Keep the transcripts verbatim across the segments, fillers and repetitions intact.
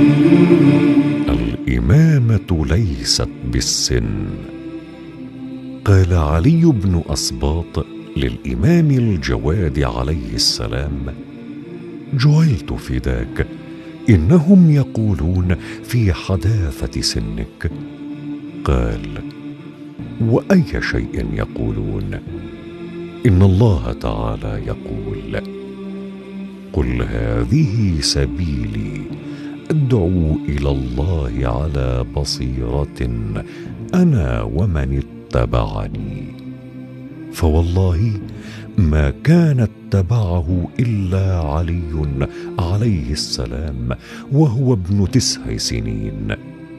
الإمامة ليست بالسن. قال علي بن أسباط للإمام الجواد عليه السلام: جعلت فداك، إنهم يقولون في حداثة سنك. قال: وأي شيء يقولون؟ إن الله تعالى يقول: قل هذه سبيلي أدعو إلى الله على بصيرة أنا ومن اتبعني. فوالله ما كان اتبعه إلا علي عليه السلام وهو ابن تسع سنين،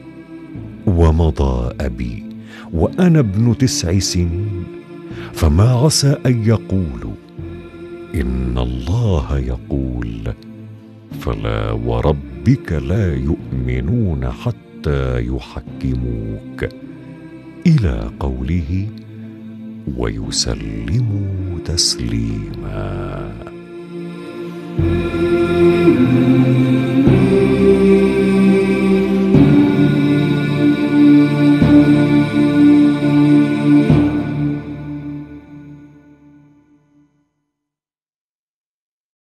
ومضى أبي وأنا ابن تسع سنين، فما عسى أن يقولوا إن الله يقول: فلا وربك لا يؤمنون حتى يحكموك، إلى قوله: ويسلموا تسليما.